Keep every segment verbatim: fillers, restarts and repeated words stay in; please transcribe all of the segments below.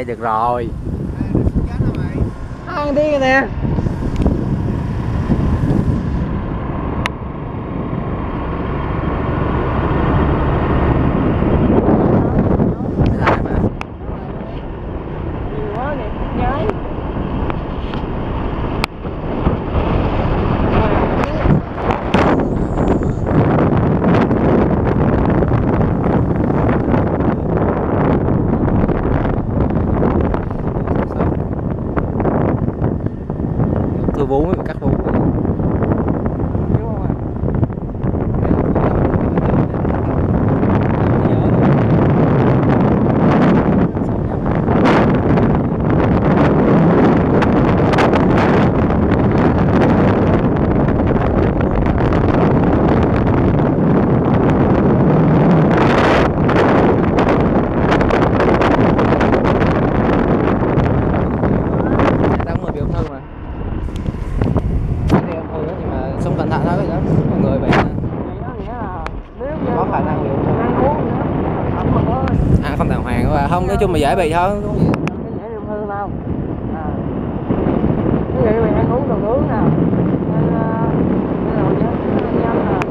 vậy được rồi. Ăn đi nè. Tôi vú mới cắt vú. Sống cẩn thận thôi đó, mọi người bị có khả năng bị ăn không đàng hoàng và không, nói chung là dễ bị thôi. Dễ bị hư đâu. À. Cái gì mình ăn uống đồ nướng nào. Nên cái đồ nhớ nhâm nè.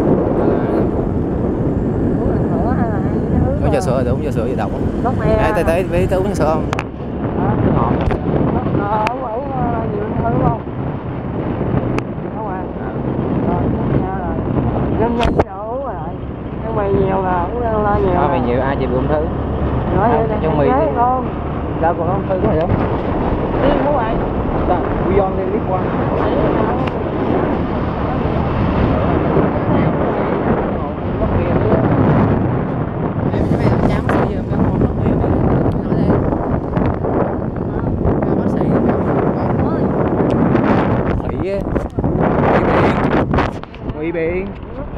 Uống sữa hay là ăn cái thứ. Có trà sữa rồi, uống trà sữa gì độc á. Gốc me. Ê, tới tới tới uống trà sữa không? Hả? Ngọt. Ờ, uống uống nhiều thứ không? Nhân nhân với đồ uống rồi. Ăn mì nhiều là uống ăn la nhiều. Thôi mì nhiều ai chịu ung thư. Nói vậy là trong mì không. Đâu còn ung thư có gì không? Đi mua bạn. Ta, we only live one. Nguy biện.